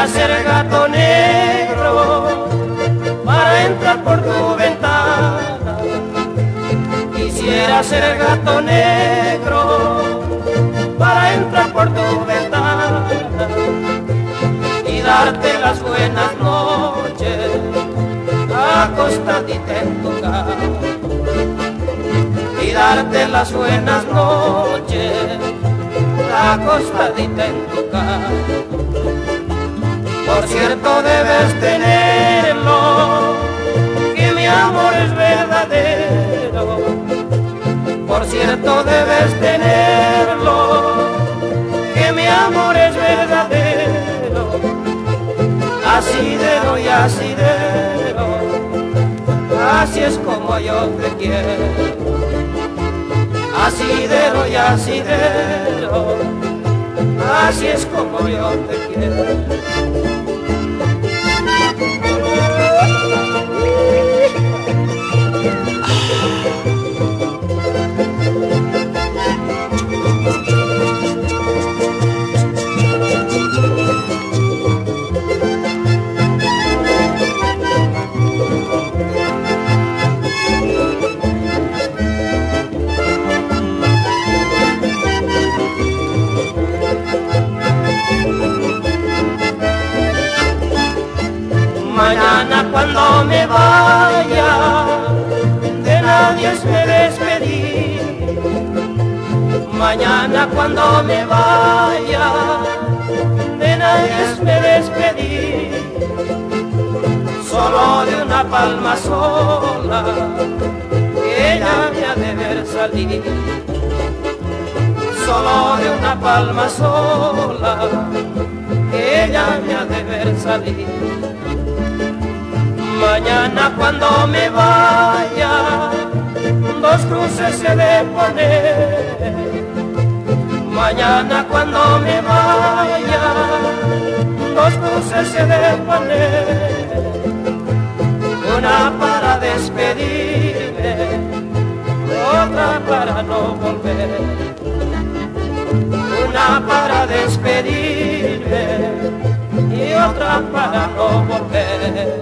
Quisiera ser gato negro para entrar por tu ventana. Quisiera ser gato negro para entrar por tu ventana y darte las buenas noches acostadita en tu cama, y darte las buenas noches acostadita en tu cama. Por cierto debes tenerlo, que mi amor es verdadero. Por cierto debes tenerlo, que mi amor es verdadero. Asidero y asidero, así es como yo te quiero. Asidero y asidero, así es como yo te quiero. Mañana cuando me vaya, de nadie me despedir. Mañana cuando me vaya, de nadie me despedir. Solo de una palma sola, que ella me ha de ver salir. Solo de una palma sola, que ella me ha de ver salir. Mañana cuando me vaya, dos cruces se de poner. Mañana cuando me vaya, dos cruces se de poner. Una para despedirme, otra para no volver. Una para despedirme y otra para no volver.